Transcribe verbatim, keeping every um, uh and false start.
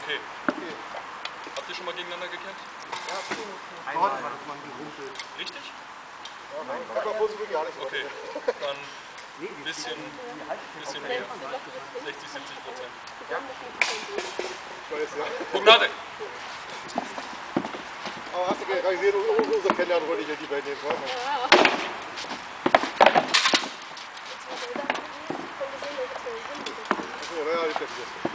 Okay. Habt ihr schon mal gegeneinander gekämpft? Ja, Einmal war das mal gerumpelt. Richtig? Ja, nein, aber wirklich gar nicht. Okay. Dann ein bisschen, bisschen mehr. sechzig, siebzig Prozent. Ich weiß, ja. Pugnade! Aber hast du gerade gesehen, unsere Kennenlernrunde hier, die beiden jetzt waren? Ja. Achso, naja, ich denke,